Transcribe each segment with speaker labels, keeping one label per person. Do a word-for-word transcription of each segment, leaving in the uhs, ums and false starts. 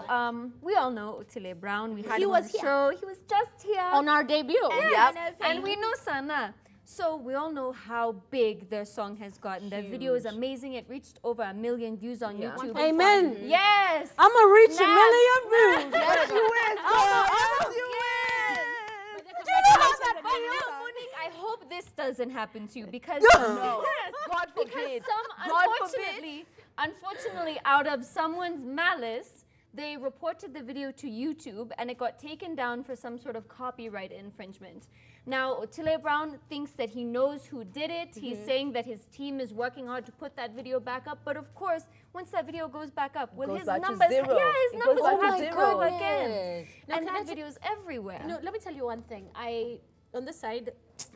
Speaker 1: So um, we all know Otile Brown. We had
Speaker 2: He
Speaker 1: him
Speaker 2: was
Speaker 1: on the
Speaker 2: here.
Speaker 1: show. He was just here.
Speaker 3: On our debut.
Speaker 1: Yes.
Speaker 2: Yep.
Speaker 1: And we know Sana. So we all know how big their song has gotten. Their video is amazing. It reached over a million views on
Speaker 2: Yeah.
Speaker 1: YouTube.
Speaker 3: Amen.
Speaker 1: Yes.
Speaker 3: I'm going to reach
Speaker 1: Snap.
Speaker 3: a million views.
Speaker 2: Yes, you will.
Speaker 1: Oh,
Speaker 2: Yes.
Speaker 1: Do you know that? I know, Monique, I hope this doesn't happen to you because
Speaker 2: No.
Speaker 1: yes,
Speaker 2: God
Speaker 1: because
Speaker 2: forbid.
Speaker 1: some
Speaker 2: God
Speaker 1: unfortunately, unfortunately, out of someone's malice, they reported the video to YouTube and it got taken down for some sort of copyright infringement. Now, Otile Brown thinks that he knows who did it. Mm-hmm. He's saying that his team is working hard to put that video back up. But of course, once that video goes back up, will
Speaker 2: Goes
Speaker 1: his
Speaker 2: back to
Speaker 1: numbers?
Speaker 2: zero.
Speaker 1: Yeah, his
Speaker 2: It
Speaker 1: numbers
Speaker 2: goes back
Speaker 1: will
Speaker 2: to
Speaker 1: have to
Speaker 2: zero.
Speaker 1: grow again.
Speaker 3: Now,
Speaker 1: And
Speaker 3: can I
Speaker 1: that
Speaker 3: t-
Speaker 1: video is everywhere.
Speaker 4: No, let me tell you one thing. I on this side,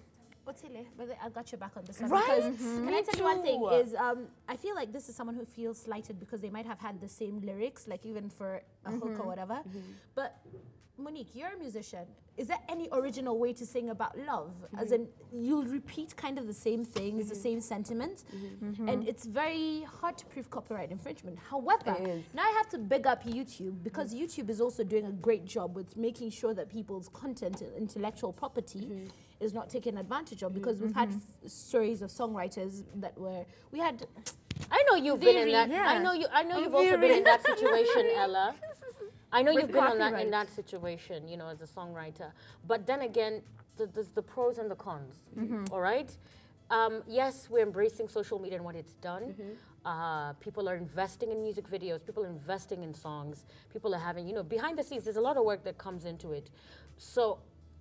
Speaker 4: Otile, but I got your back on this one.
Speaker 2: Right?
Speaker 4: Because can
Speaker 2: Me
Speaker 4: I tell you one thing?
Speaker 2: too.
Speaker 4: Is um, I feel like this is someone who feels slighted because they might have had the same lyrics, like even for a hook or whatever. But Monique, you're a musician. Is there any original way to sing about love? As in, you'll repeat kind of the same things, the same sentiments, and it's very hard to prove copyright infringement. However,
Speaker 2: It is.
Speaker 4: now I have to big up YouTube because YouTube is also doing a great job with making sure that people's content, intellectual property, is not taken advantage of. Because we've had f- stories of songwriters that were we had.
Speaker 3: I know you've been in that.
Speaker 1: yeah.
Speaker 3: I know you. I know you've also been in that situation, Ella. I know
Speaker 1: With
Speaker 3: you've been in that, in
Speaker 1: copyright.
Speaker 3: that situation, you know, as a songwriter. But then again, the, there's the pros and the cons. All right. Um, yes, we're embracing social media and what it's done. Uh, people are investing in music videos. People are investing in songs. People are having, you know, behind the scenes. There's a lot of work that comes into it. So,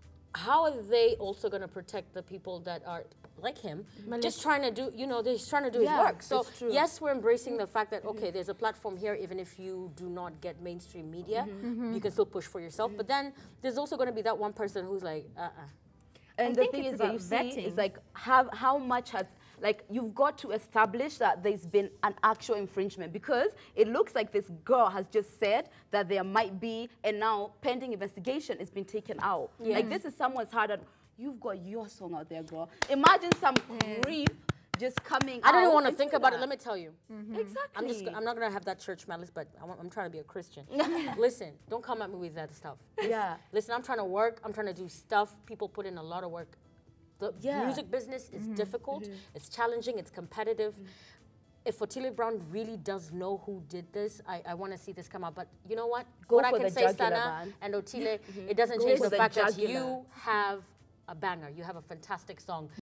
Speaker 3: how are they also going to protect the people that are like him, just trying to do, you know, they're just trying to do
Speaker 2: Yeah,
Speaker 3: his work. So
Speaker 2: it's true.
Speaker 3: yes, we're embracing the fact that, okay, there's a platform here, even if you do not get mainstream media, you can still push for yourself. But then there's also going to be that one person who's like, uh-uh.
Speaker 2: And
Speaker 1: I
Speaker 2: the
Speaker 1: think
Speaker 2: thing
Speaker 1: it's
Speaker 2: is that you
Speaker 1: about
Speaker 2: see
Speaker 1: vetting.
Speaker 2: is like have how much has like you've got to establish that there's been an actual infringement because it looks like this girl has just said that there might be and now pending investigation is been taken out. Like this is someone's hard on. You've got your song out there, girl. Imagine some creep just coming
Speaker 3: I don't
Speaker 2: out
Speaker 3: even want to
Speaker 2: and
Speaker 3: think
Speaker 2: say
Speaker 3: about
Speaker 2: that.
Speaker 3: it. Let me tell you.
Speaker 2: Exactly.
Speaker 3: I'm just, I'm not going to have that church malice, but I want, I'm trying to be a Christian. Listen, don't come at me with that stuff.
Speaker 2: Yeah.
Speaker 3: Listen, I'm trying to work. I'm trying to do stuff. People put in a lot of work. The
Speaker 2: Yeah.
Speaker 3: music business is difficult. It's challenging. It's competitive. If Otile Brown really does know who did this, I, I want to see this come out. But you know what?
Speaker 2: Go
Speaker 3: what I
Speaker 2: for
Speaker 3: can
Speaker 2: the
Speaker 3: say,
Speaker 2: jugular
Speaker 3: Sana
Speaker 2: vein.
Speaker 3: and Otile, it doesn't
Speaker 2: Go
Speaker 3: change
Speaker 2: for
Speaker 3: the
Speaker 2: the
Speaker 3: fact that
Speaker 2: jugular.
Speaker 3: you have a banger. You have a fantastic song.